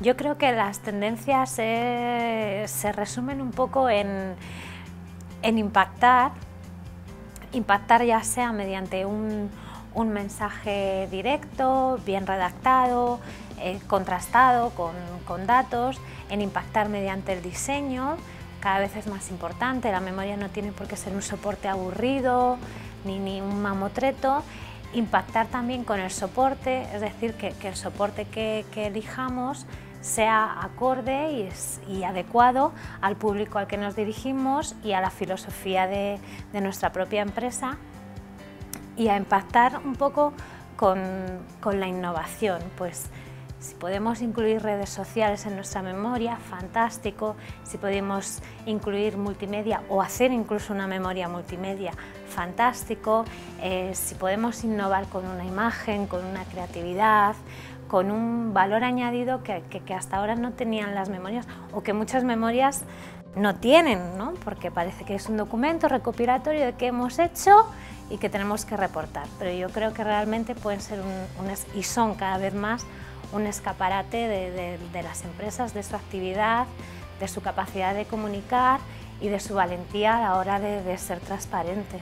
Yo creo que las tendencias se resumen un poco en impactar ya sea mediante un mensaje directo, bien redactado, contrastado con datos, en impactar mediante el diseño, cada vez es más importante, la memoria no tiene por qué ser un soporte aburrido ni un mamotreto. Impactar también con el soporte, es decir, que el soporte que elijamos sea acorde y adecuado al público al que nos dirigimos y a la filosofía de nuestra propia empresa, y a impactar un poco con la innovación. Pues si podemos incluir redes sociales en nuestra memoria, fantástico. Si podemos incluir multimedia o hacer incluso una memoria multimedia, fantástico. Si podemos innovar con una imagen, con una creatividad, con un valor añadido que hasta ahora no tenían las memorias, o que muchas memorias no tienen, ¿no? Porque parece que es un documento recopilatorio de qué hemos hecho y que tenemos que reportar. Pero yo creo que realmente pueden ser y son cada vez más un escaparate de las empresas, de su actividad, de su capacidad de comunicar y de su valentía a la hora de ser transparentes.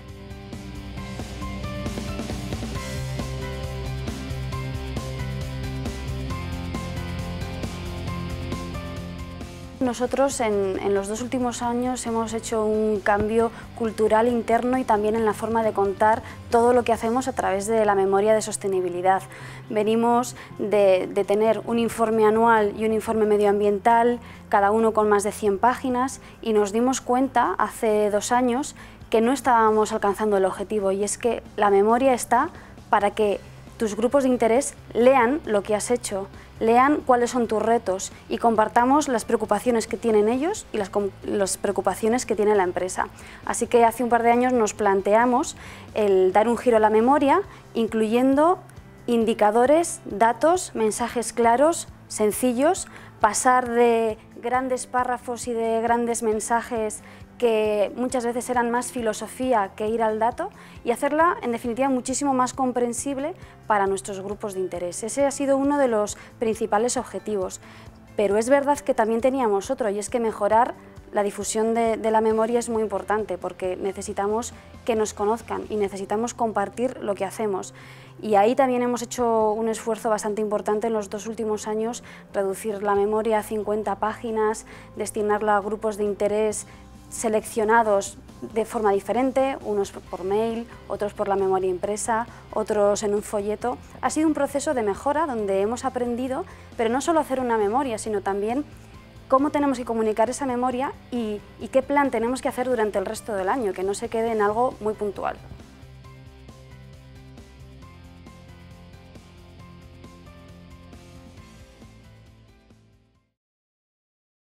Nosotros en los 2 últimos años hemos hecho un cambio cultural interno y también en la forma de contar todo lo que hacemos a través de la memoria de sostenibilidad. Venimos de tener un informe anual y un informe medioambiental, cada uno con más de 100 páginas, y nos dimos cuenta hace 2 años que no estábamos alcanzando el objetivo, y es que la memoria está para que tus grupos de interés lean lo que has hecho, lean cuáles son tus retos y compartamos las preocupaciones que tienen ellos y las preocupaciones que tiene la empresa. Así que hace un par de años nos planteamos el dar un giro a la memoria, incluyendo indicadores, datos, mensajes claros, sencillos, pasar de grandes párrafos y de grandes mensajes que muchas veces eran más filosofía que ir al dato, y hacerla en definitiva muchísimo más comprensible para nuestros grupos de interés. Ese ha sido uno de los principales objetivos, pero es verdad que también teníamos otro, y es que mejorar la difusión de la memoria es muy importante, porque necesitamos que nos conozcan y necesitamos compartir lo que hacemos. Y ahí también hemos hecho un esfuerzo bastante importante en los 2 últimos años, reducir la memoria a 50 páginas, destinarla a grupos de interés seleccionados de forma diferente, unos por mail, otros por la memoria impresa, otros en un folleto. Ha sido un proceso de mejora donde hemos aprendido, pero no solo a hacer una memoria, sino también cómo tenemos que comunicar esa memoria y qué plan tenemos que hacer durante el resto del año, que no se quede en algo muy puntual.